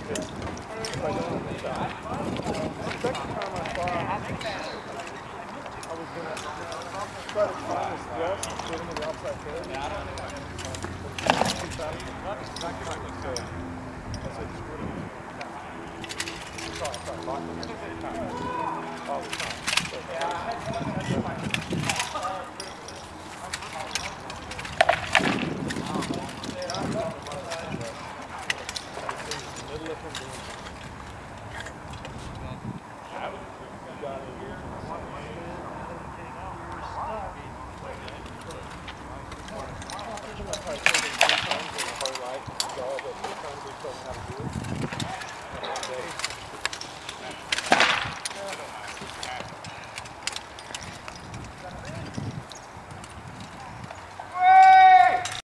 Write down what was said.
if I don't have the shot. The second time I thought I was going to try to find this dress and fit into the outside head. So I said, screw it. Sorry, lock them in. All the time.